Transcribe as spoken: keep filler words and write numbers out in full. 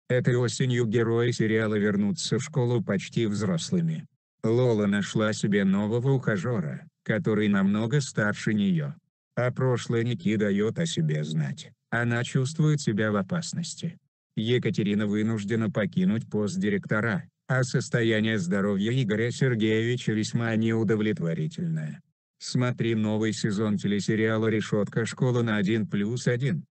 Этой осенью герои сериала вернутся в школу почти взрослыми. Лола нашла себе нового ухажера, который намного старше нее. А прошлое Ники дает о себе знать, она чувствует себя в опасности. Екатерина вынуждена покинуть пост директора, а состояние здоровья Игоря Сергеевича весьма неудовлетворительное. Смотри новый сезон телесериала «Решетка школы» на один плюс один.